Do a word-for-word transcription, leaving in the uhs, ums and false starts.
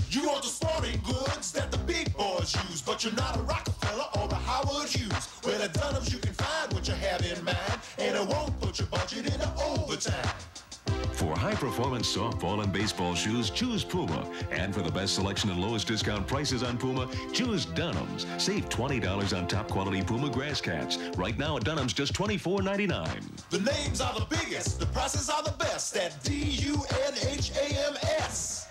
You want the sporting goods that the big boys use, but you're not a Rockefeller or a Howard Hughes. Well, at Dunham's you can find what you have in mind, and it won't put your budget into overtime. For high-performance softball and baseball shoes, choose Puma. And for the best selection and lowest discount prices on Puma, choose Dunham's. Save twenty dollars on top-quality Puma grass caps. Right now at Dunham's, just twenty-four ninety-nine. The names are the biggest, the prices are the best at D U N H A M S.